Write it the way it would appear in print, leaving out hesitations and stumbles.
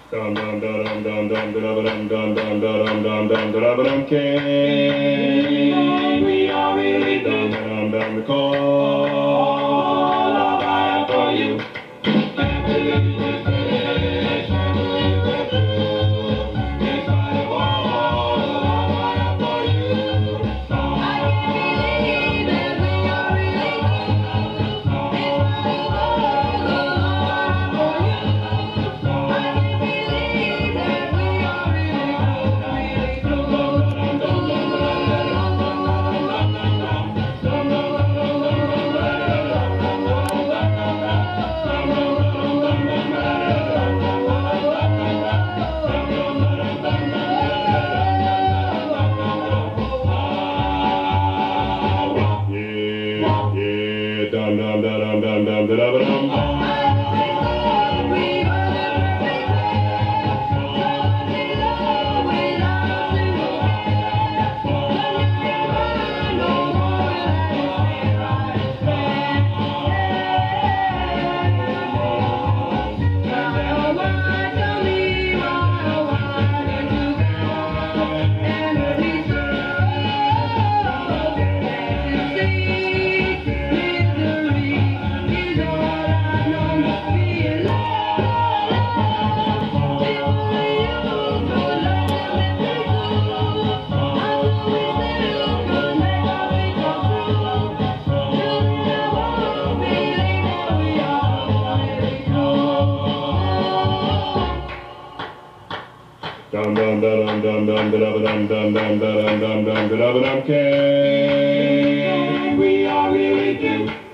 Dum dum dum dum dum dum dum dum dum dum dum dum dum dum can we are really dum dum dum the call of I for you. Can't believe we're finished, can't believe we're through. In spite of all of I for you. I can't believe that we are really through. In spite of all of I for you. Dum dum dum dum dum dum dum dum. Dum dum dum dum dum dum dum dum dum dum dum dum dum dum can we are really do.